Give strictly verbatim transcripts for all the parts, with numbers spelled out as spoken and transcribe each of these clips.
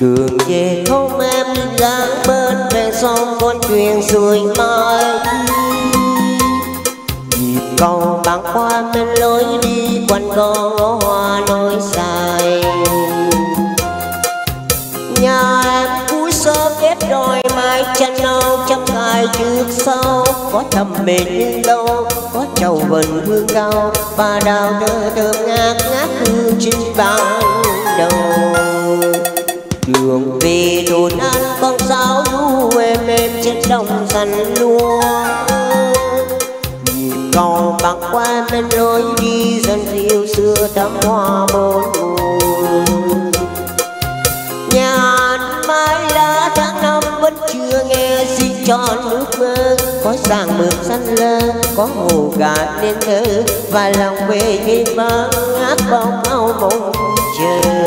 Đường về không em dáng bên ven sông con thuyền xuôi mai, nhịp cầu băng qua bên lối đi quanh con hoa nối dài. Nhà em cuối sớm kết đôi mái tranh nâu trăm cài trước sau, có thầm bên đâu có trầu vần hương cao và đào thơ thơm ngát ngát hương trên bao đầu. Đường về đồn ăn con sáo ru êm êm trên đồng xanh lúa, nhịp cầu băng qua bên lối đi dân rượu xưa thắm hoa bốn mùa. Nhà ăn mái lá tháng năm vẫn chưa nghe xin tròn nước mơ, có sàng mượt xanh lơ có hồ gà nên thơ và lòng về nghe vang ngát bóng áo mộng chờ.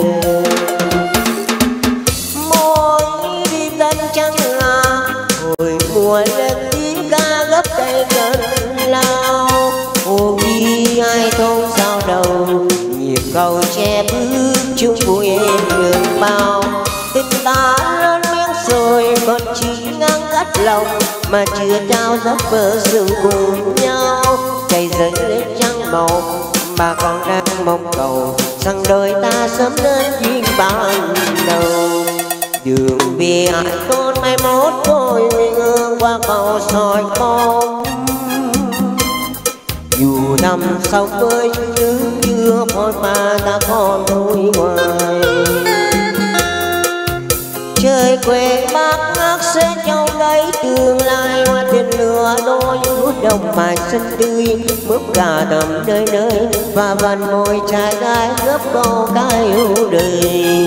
Hồi mùa lên tiếng ca gấp tay gần lao, ô ghi ai thôn sao đầu nhịp cầu che bước chung vui em đường bao. Tình ta lớn miếng rồi còn chỉ ngang cắt lòng mà chưa trao giấc vỡ sự cùng nhau. Cây giấy lên trăng màu bà còn đang mong cầu rằng đời ta sớm đến duyên ban đầu. Đường về ai con mai mốt tôi ngơ qua cầu soi bóng, dù năm sau với những chưa phôi pha ta còn đôi ngoài. Trời quê bác ngát sẽ trong đấy tương lai hoa tiền lửa đôi lúa đồng mài xanh tươi mướp gà tầm nơi nơi và vần môi trai gái gấp câu ca yêu đời.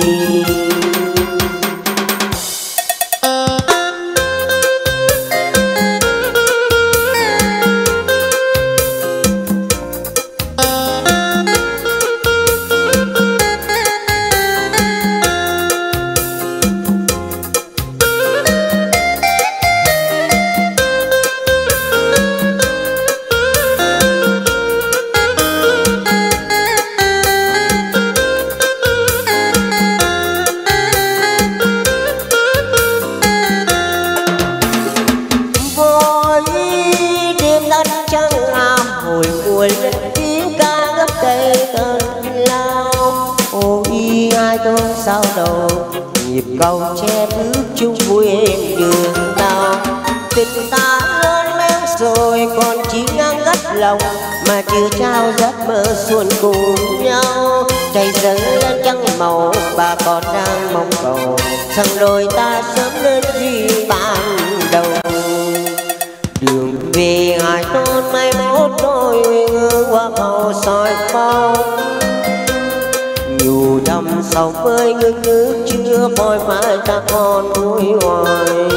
Hồi mùa lên tiếng ca gấp tay cơn lao, ôi ai tôi sao đầu nhịp cầu che bước chung vui em đường nào. Tình ta lớn lên rồi còn chỉ ngang gắt lòng mà chưa trao giấc mơ xuân cùng nhau. Cây dâng lên trăng màu bà còn đang mong cầu rằng đôi ta sớm đến gì ban đầu. Đường về hai tôn mai mốt đôi ngơ qua cầu soi bóng, nhiều năm sau với ngưng nước chưa phôi phải ta còn vui hoài.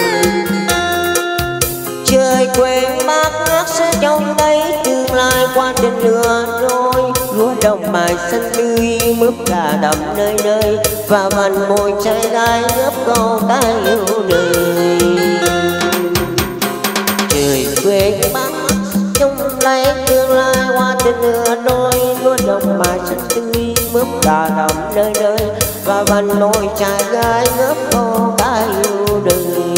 Trời quê bác ngát sẽ trong đấy tương lai qua tiền lửa đôi lúa đồng mài xanh tươi mướp gà đầm nơi nơi và vần môi trai gái gấp câu ta yêu đời. Trời quê bác trong lấy tương lai hoa tiền lửa đôi lúa đồng mài xanh tươi mướp gà đầm nơi nơi và vần môi trai gái gấp câu ta yêu đời.